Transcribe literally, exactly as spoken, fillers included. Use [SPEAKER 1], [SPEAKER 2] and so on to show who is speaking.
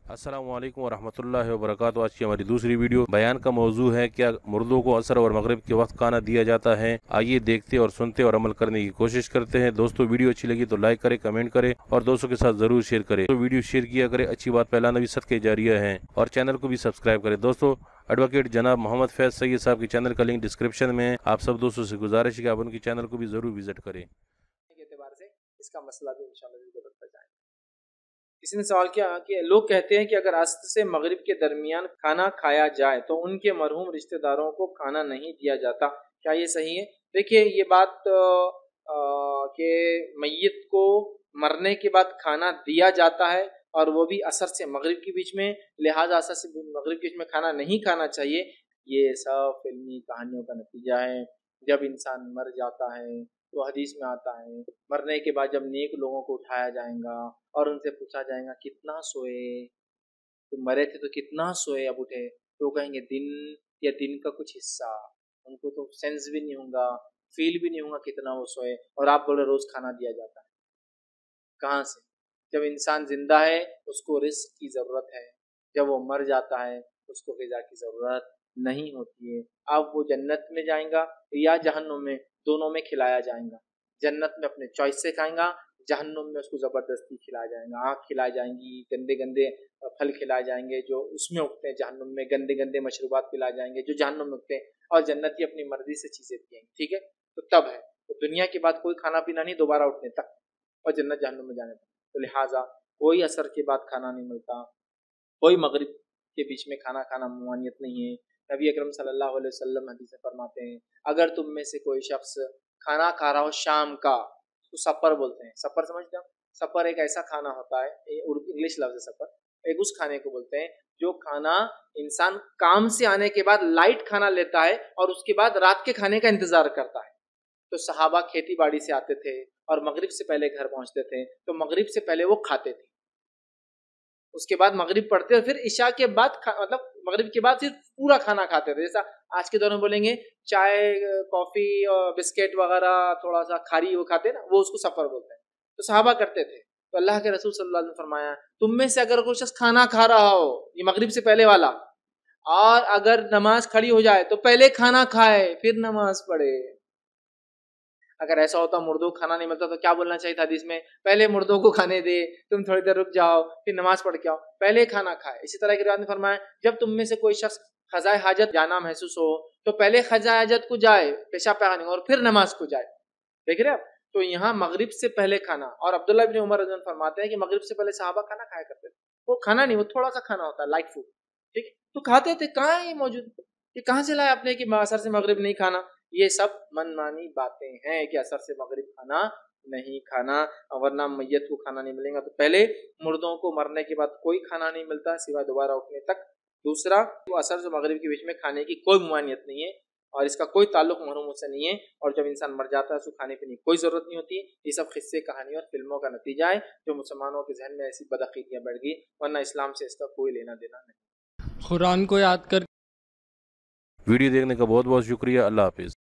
[SPEAKER 1] अस्सलामु अलैकुम वरहमतुल्लाहि वबरकातुहू। आज की हमारी दूसरी वीडियो बयान का मौजू है, क्या मुर्दों को असर और मगरिब के वक्त खाना दिया जाता है। आइए देखते और सुनते और अमल करने की कोशिश करते हैं। दोस्तों, वीडियो अच्छी लगी तो लाइक करें, कमेंट करें और दोस्तों के साथ जरूर शेयर करें। तो वीडियो शेयर किया करें, अच्छी बात फैलाना भी सदके जारिया है। और चैनल को भी सब्सक्राइब करें। दोस्तों, एडवोकेट जनाब मोहम्मद फैज सैयद साहब के चैनल का लिंक डिस्क्रिप्शन में है। आप सब दोस्तों से गुजारिश है कि आप उनके चैनल को भी जरूर विजिट करें।
[SPEAKER 2] के एतबार से इसका मसला भी इंशाअल्लाह वीडियो पर बताएंगे। किसी ने सवाल किया कि लोग कहते हैं कि अगर असर से मगरिब के दरमियान खाना खाया जाए तो उनके मरहूम रिश्तेदारों को खाना नहीं दिया जाता, क्या ये सही है? देखिए, ये बात कि मैयत को मरने के बाद खाना दिया जाता है और वो भी असर से मगरिब के बीच में, लिहाजा असर से मगरिब के बीच में खाना नहीं खाना चाहिए, ये सब फिल्मी कहानियों का नतीजा है। जब इंसान मर जाता है तो हदीस में आता है, मरने के बाद जब नेक लोगों को उठाया जाएगा और उनसे पूछा जाएगा कितना सोए, तो मरे थे तो कितना सोए, अब उठे तो कहेंगे दिन या दिन का कुछ हिस्सा। उनको तो सेंस भी नहीं होगा, फील भी नहीं होगा कितना वो सोए, और आप बोले रोज खाना दिया जाता है। कहाँ से? जब इंसान जिंदा है उसको रिस्क की जरूरत है, जब वो मर जाता है उसको ग़िज़ा की जरूरत नहीं होती है। अब वो जन्नत में जाएगा या जहन्नुम में, दोनों में खिलाया जाएगा। जन्नत में अपने चॉइस से खाएगा, जहन्नुम में उसको ज़बरदस्ती खिलाया जाएगा। आँख खिलाई जाएंगी, गंदे गंदे फल खिलाए जाएंगे जो उसमें उगते हैं जहन्नुम में, गंदे गंदे मशरूबात पिलाए जाएंगे जो जहन्नुम में उगते हैं, और जन्नती अपनी मर्जी से चीज़ें पिएंगे। ठीक है, तो तब है तो दुनिया के बाद कोई खाना पीना नहीं दोबारा उठने तक और जन्नत जहन्नुम में जाने तक। तो लिहाजा कोई असर के बाद खाना नहीं मिलता, कोई मगरिब के बीच में खाना खाना ममानियत नहीं है। नबी अकरम सल्लल्लाहु अलैहि वसल्लम हदीस में फरमाते हैं, अगर तुम में से कोई शख्स खाना खा रहा हो शाम का, तो सफर बोलते हैं, सफर समझते हो? सफर एक ऐसा खाना होता है, इंग्लिश लफ्ज है सफर, एक उस खाने को बोलते हैं जो खाना इंसान काम से आने के बाद लाइट खाना लेता है और उसके बाद रात के खाने का इंतजार करता है। तो सहाबा खेती बाड़ी से आते थे और मगरिब से पहले घर पहुंचते थे, तो मगरिब से पहले वो खाते थे, उसके बाद मगरिब पढ़ते और फिर इशा के बाद मतलब मगरिब के बाद फिर पूरा खाना खाते थे। जैसा आज के दौर में बोलेंगे चाय कॉफी और बिस्किट वगैरह थोड़ा सा खारी वो खाते ना, वो उसको सफर बोलते हैं। तो सहाबा करते थे। तो अल्लाह के रसूल सल्लल्लाहु अलैहि वसल्लम ने फरमाया, तुम में से अगर कोई शख्स खाना खा रहा हो, ये मगरिब से पहले वाला, और अगर नमाज खड़ी हो जाए तो पहले खाना खाए फिर नमाज पढ़े। अगर ऐसा होता मुर्दों को खाना नहीं मिलता तो क्या बोलना चाहिए था हदीस में? पहले मुर्दों को खाने दे, तुम थोड़ी देर रुक जाओ, फिर नमाज पढ़ के आओ, पहले खाना खाए। इसी तरह की रिवायत में फरमाया, जब तुम में से कोई शख्स खजाए हाजत जाना महसूस हो तो पहले खजाए हाजत को जाए, पेशाब पानी, और फिर नमाज को जाए। देख रहे आप? तो यहाँ मगरिब से पहले खाना। और अब्दुल्लाह इब्न उमर रज़ियल्लाहु अन्हु फरमाते हैं कि मगरिब से पहले सहाबा खाना खाया करते थे। वो खाना नहीं, वो थोड़ा सा खाना होता है, लाइट फूड, ठीक, तो खाते थे। कहाँ है ये मौजूद? ये कहाँ से लाए आपने कि असर से मगरिब नहीं खाना? ये सब मनमानी बातें हैं कि असर से मगरिब खाना नहीं खाना, वरना मैयत को खाना नहीं मिलेगा। तो पहले मुर्दों को मरने के बाद कोई खाना नहीं मिलता सिवाय दोबारा उठने तक। दूसरा, वो असर से मगरिब के बीच में खाने की कोई ममानियत नहीं है और इसका कोई ताल्लुक महरूमों से नहीं है। और जब इंसान मर जाता है उसको खाने पीने की कोई ज़रूरत नहीं होती। ये सब किस्से कहानी और फिल्मों का नतीजा है जो मुसलमानों के जहन में ऐसी बदअकीदियाँ बढ़ गई, वरना इस्लाम से इसका कोई लेना देना नहीं।
[SPEAKER 3] कुरान को याद कर
[SPEAKER 1] वीडियो देखने का बहुत बहुत शुक्रिया। अल्लाह हाफिज़।